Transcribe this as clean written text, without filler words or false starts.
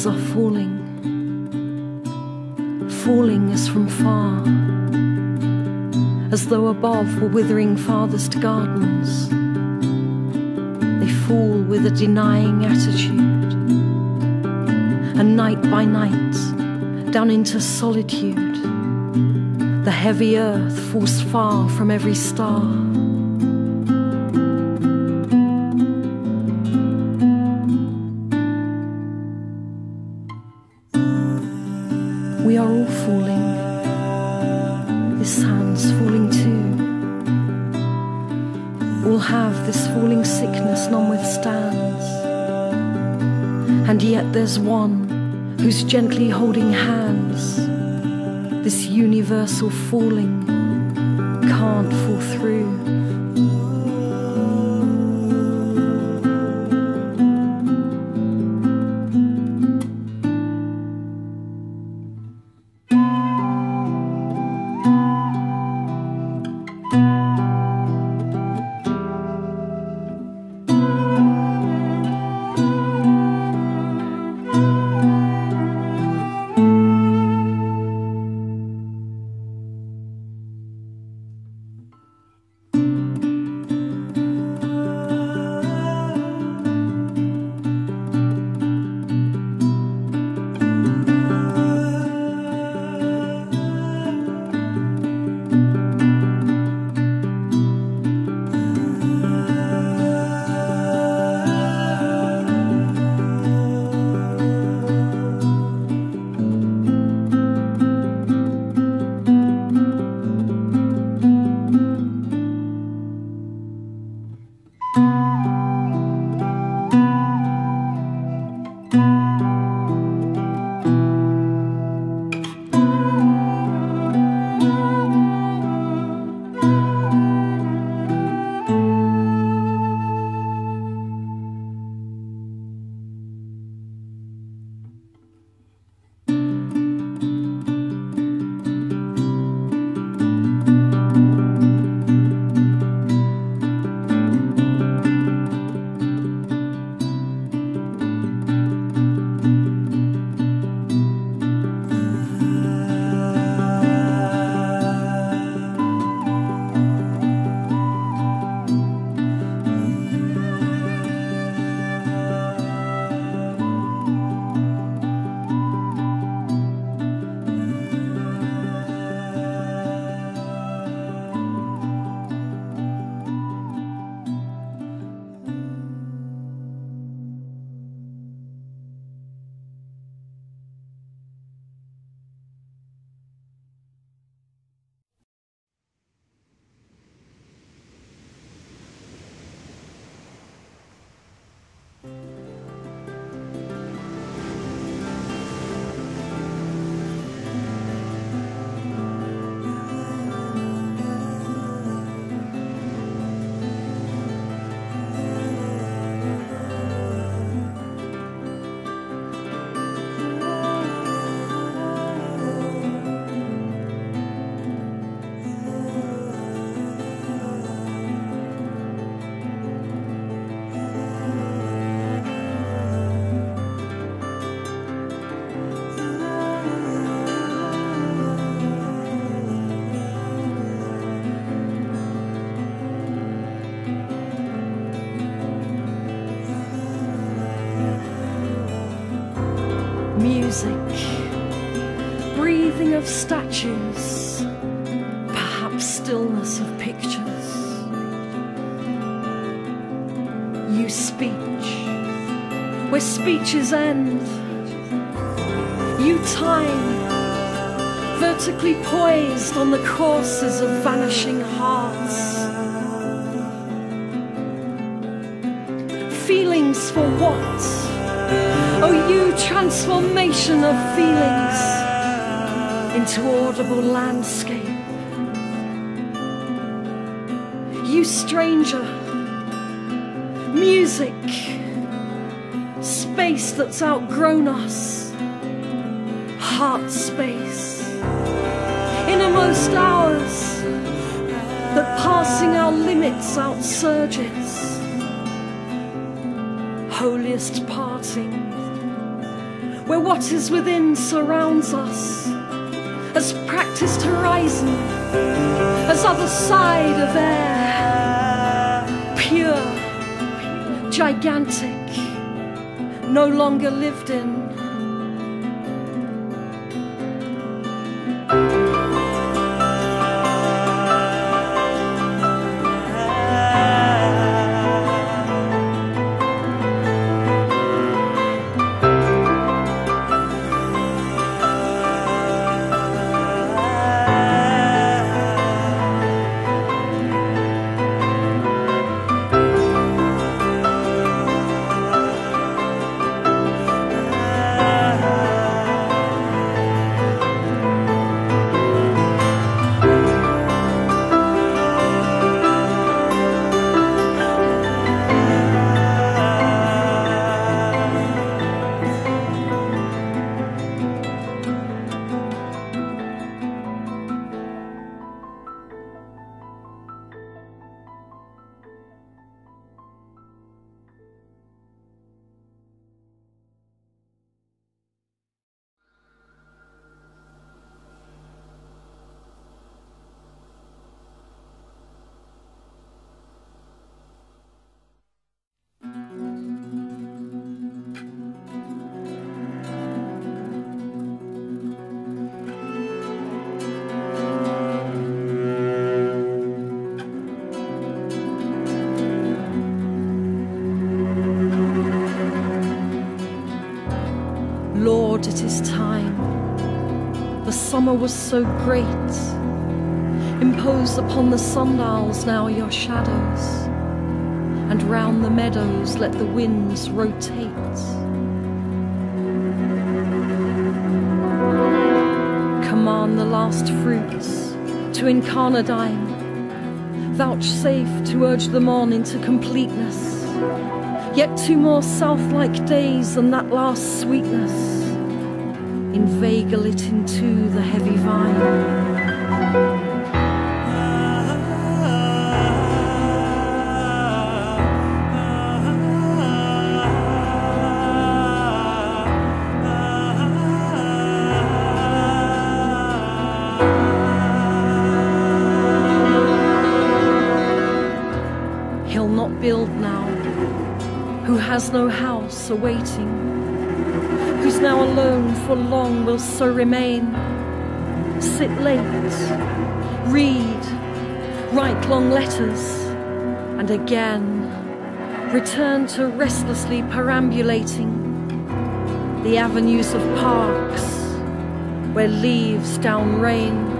Leaves are falling, falling as from far, as though above were withering farthest gardens. They fall with a denying attitude, and night by night, down into solitude, the heavy earth falls far from every star. We are all falling. This hand's falling too. All have this falling sickness none withstands. And yet there's one who's gently holding hands. This universal falling can't fall through. Music, breathing of statues, perhaps stillness of pictures. You speech, where speeches end. You time, vertically poised on the courses of vanishing hearts. Feelings for what? Oh, you transformation of feelings into audible landscape. You stranger, music, space that's outgrown us, heart space, innermost hours that passing our limits outsurges. Holiest parting, where what is within surrounds us, as practiced horizon, as other side of air, pure, gigantic, no longer lived in. Lord, it is time. The summer was so great. Impose upon the sundials now your shadows, and round the meadows let the winds rotate. Command the last fruits to Incarnadine, vouchsafe to urge them on into completeness. Yet 2 more south-like days and that last sweetness, inveigle it into the heavy vine. He'll not build now, who has no house awaiting, who's now alone for long will so remain. Sit late, read, write long letters, and again return to restlessly perambulating the avenues of parks where leaves down rain.